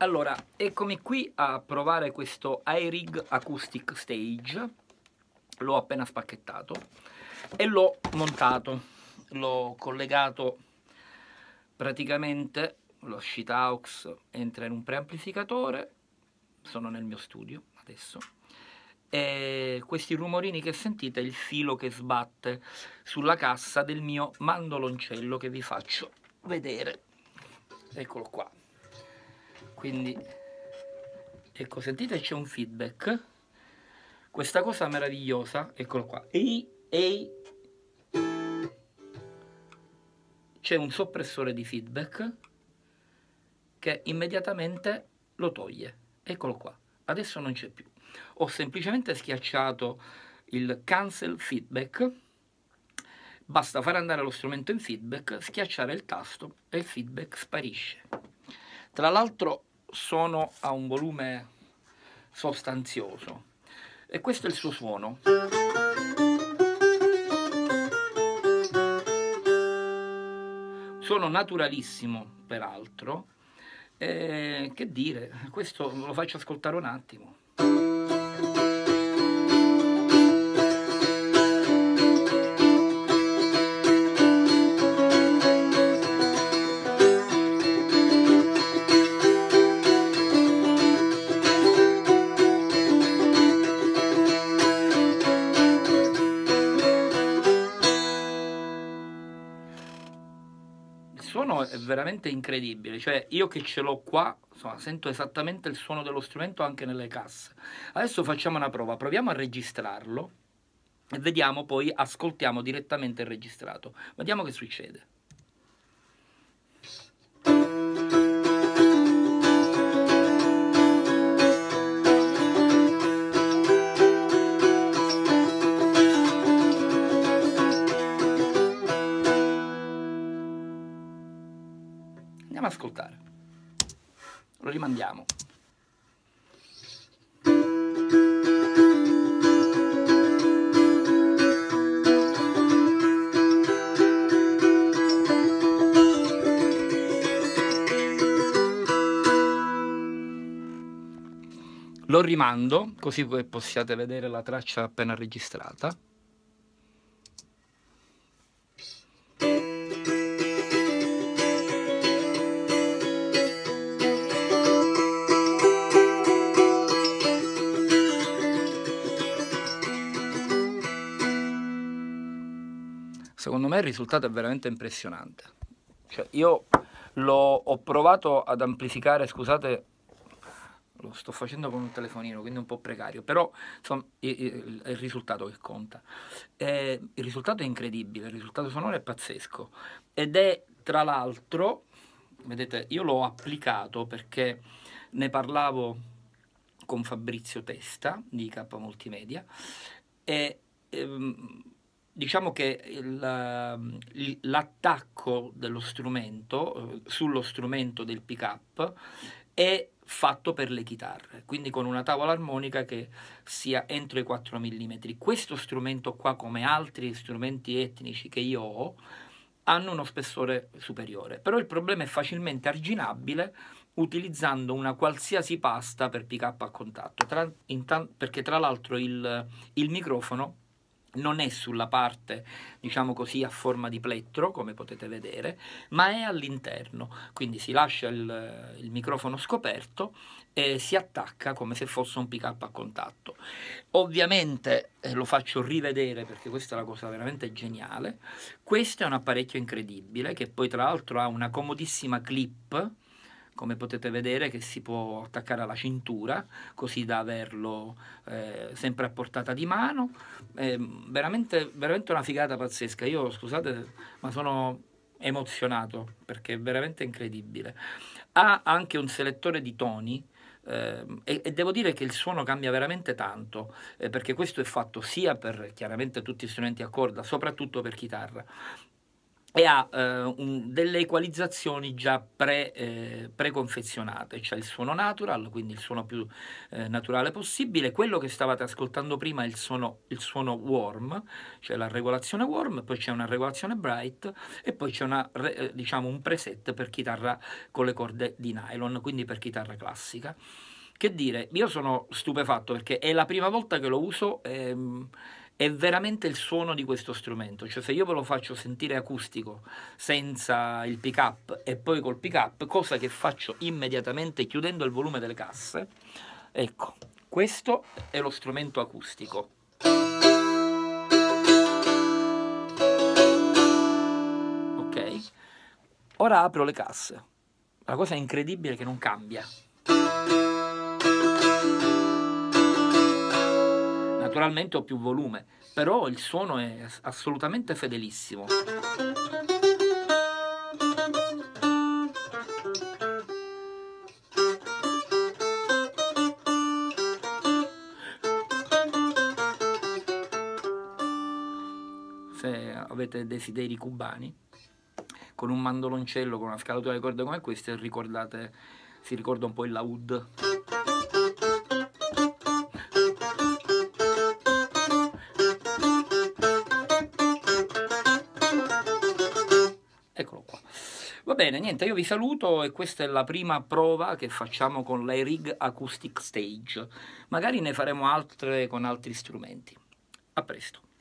Allora, eccomi qui a provare questo iRig Acoustic Stage. L'ho appena spacchettato e l'ho montato. L'ho collegato praticamente, lo sheet aux entra in un preamplificatore. Sono nel mio studio adesso. E questi rumorini che sentite è il filo che sbatte sulla cassa del mio mandoloncello che vi faccio vedere. Eccolo qua. Quindi ecco, sentite, c'è un feedback, questa cosa meravigliosa, eccolo qua, ehi, c'è un soppressore di feedback che immediatamente lo toglie, eccolo qua, adesso non c'è più. Ho semplicemente schiacciato il cancel feedback, basta fare andare lo strumento in feedback, schiacciare il tasto e il feedback sparisce. Tra l'altro sono a un volume sostanzioso e questo è il suo suono. Suono naturalissimo, peraltro. Che dire, questo lo faccio ascoltare un attimo. Il suono è veramente incredibile, cioè io che ce l'ho qua, insomma, sento esattamente il suono dello strumento anche nelle casse. Adesso facciamo una prova, proviamo a registrarlo e vediamo, poi ascoltiamo direttamente il registrato, vediamo che succede. Andiamo ad ascoltare, lo rimandiamo. Lo rimando così che possiate vedere la traccia appena registrata. Secondo me il risultato è veramente impressionante. Cioè, io ho provato ad amplificare, scusate, lo sto facendo con un telefonino, quindi è un po' precario, però insomma è il risultato che conta. Il risultato è incredibile, il risultato sonoro è pazzesco ed è, tra l'altro, vedete, io l'ho applicato perché ne parlavo con Fabrizio Testa di K Multimedia e diciamo che l'attacco dello strumento sullo strumento del pick-up è fatto per le chitarre, quindi con una tavola armonica che sia entro i 4 mm. Questo strumento qua, come altri strumenti etnici che io ho, hanno uno spessore superiore, però il problema è facilmente arginabile utilizzando una qualsiasi pasta per pick-up a contatto, perché tra l'altro il microfono non è sulla parte, diciamo così, a forma di plettro, come potete vedere, ma è all'interno, quindi si lascia il microfono scoperto e si attacca come se fosse un pick-up a contatto. Ovviamente lo faccio rivedere perché questa è la cosa veramente geniale. Questo è un apparecchio incredibile che poi tra l'altro ha una comodissima clip, come potete vedere, che si può attaccare alla cintura così da averlo sempre a portata di mano. Veramente, veramente una figata pazzesca. Io, scusate, ma sono emozionato perché è veramente incredibile. Ha anche un selettore di toni e devo dire che il suono cambia veramente tanto perché questo è fatto sia per chiaramente tutti gli strumenti a corda, soprattutto per chitarra, e ha delle equalizzazioni già preconfezionate, c'è il suono natural, quindi il suono più naturale possibile. Quello che stavate ascoltando prima è il suono warm, cioè la regolazione warm, poi c'è una regolazione bright e poi c'è diciamo un preset per chitarra con le corde di nylon, quindi per chitarra classica. Che dire, io sono stupefatto perché è la prima volta che lo uso. È veramente il suono di questo strumento, cioè se io ve lo faccio sentire acustico senza il pick up e poi col pick up, cosa che faccio immediatamente chiudendo il volume delle casse, ecco, questo è lo strumento acustico. Ok? Ora apro le casse. La cosa incredibile è che non cambia. Naturalmente ho più volume, però il suono è assolutamente fedelissimo. Se avete desideri cubani, con un mandoloncello, con una scalatura di corde come questa, si ricorda un po' il laúd. Eccolo qua. Va bene, niente, io vi saluto e questa è la prima prova che facciamo con la Rig Acoustic Stage. Magari ne faremo altre con altri strumenti. A presto.